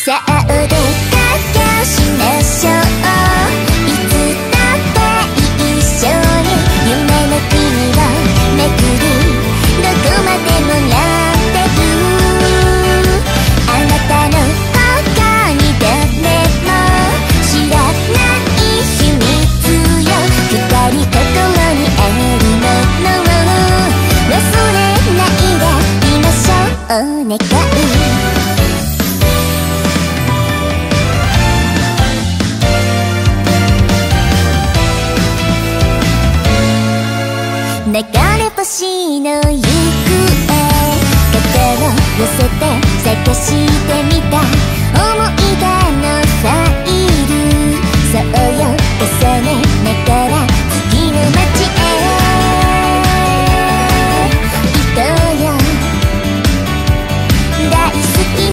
さあお出かけしましょう。いつだって一緒に夢の国をめくり、どこまでもやってく。あなたの他に誰も知らない秘密よ。二人心にあるものを忘れないでいましょう。お願い。流れ星の行方、肩を寄せて探してみた。